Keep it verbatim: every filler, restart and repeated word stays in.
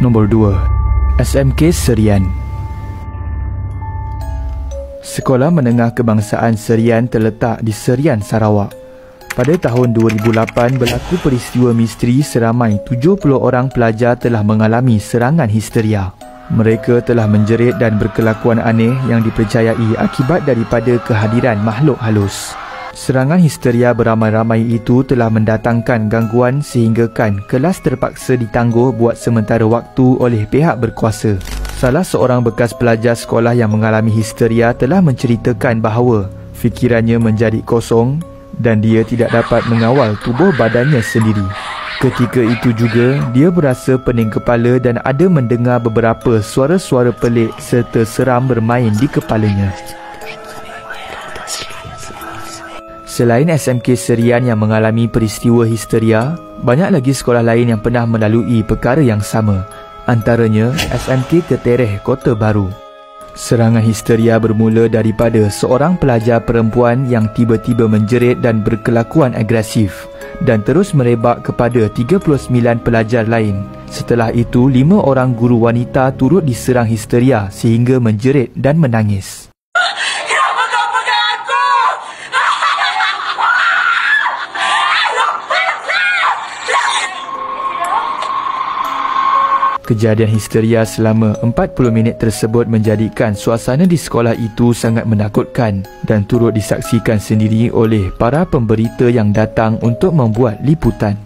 Nombor dua. S M K Serian. Sekolah Menengah Kebangsaan Serian terletak di Serian, Sarawak. Pada tahun dua ribu lapan berlaku peristiwa misteri seramai tujuh puluh orang pelajar telah mengalami serangan histeria. Mereka telah menjerit dan berkelakuan aneh yang dipercayai akibat daripada kehadiran makhluk halus. Serangan histeria beramai-ramai itu telah mendatangkan gangguan sehinggakan kelas terpaksa ditangguh buat sementara waktu oleh pihak berkuasa. Salah seorang bekas pelajar sekolah yang mengalami histeria telah menceritakan bahawa fikirannya menjadi kosong dan dia tidak dapat mengawal tubuh badannya sendiri. Ketika itu juga, dia berasa pening kepala dan ada mendengar beberapa suara-suara pelik serta seram bermain di kepalanya. Selain S M K Serian yang mengalami peristiwa histeria, banyak lagi sekolah lain yang pernah melalui perkara yang sama. Antaranya S M K Ketereh, Kota Baru. Serangan histeria bermula daripada seorang pelajar perempuan yang tiba-tiba menjerit dan berkelakuan agresif dan terus merebak kepada tiga puluh sembilan pelajar lain. Setelah itu, lima orang guru wanita turut diserang histeria sehingga menjerit dan menangis. Kejadian histeria selama empat puluh minit tersebut menjadikan suasana di sekolah itu sangat menakutkan dan turut disaksikan sendiri oleh para pemberita yang datang untuk membuat liputan.